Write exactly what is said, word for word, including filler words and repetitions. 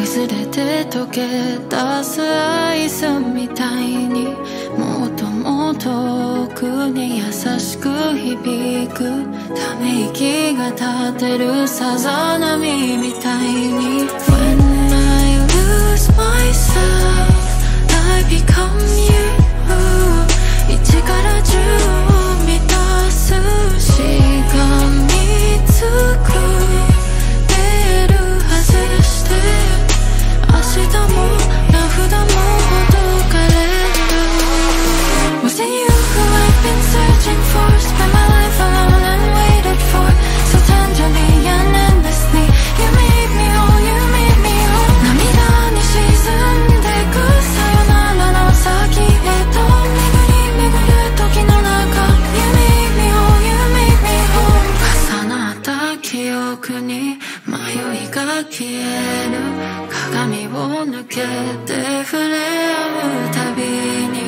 崩れて溶け出すアイスみたいに、もっともっと奥に優しく響くため息が立てるさざ波みたいに。 When I lose myself I become you。 いちからじゅうを満たすしがみつくレール外して明日も名札もほどかれる。 Was it you who I've been searching for? Spent my life alone and waited for so tenderly and endlessly. You made me whole, you made me whole。 涙に沈んでくさよならの先へと巡り巡る時の中。 You made me whole, you made me whole。 重なった記憶に迷いが消える。鏡を抜けて触れ合うたびに